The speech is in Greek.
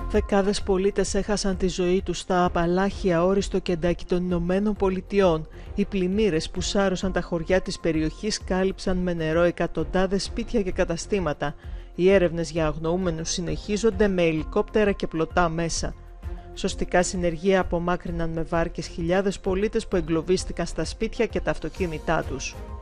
Δεκάδες πολίτες έχασαν τη ζωή τους στα Απαλάχια, Όριστο και Κεντάκι των Ηνωμένων Πολιτειών. Οι πλημμύρες που σάρωσαν τα χωριά της περιοχής κάλυψαν με νερό εκατοντάδες σπίτια και καταστήματα. Οι έρευνες για αγνοούμενους συνεχίζονται με ελικόπτερα και πλωτά μέσα. Σωστικά συνεργεία απομάκρυναν με βάρκες χιλιάδες πολίτες που εγκλωβίστηκαν στα σπίτια και τα αυτοκίνητά τους.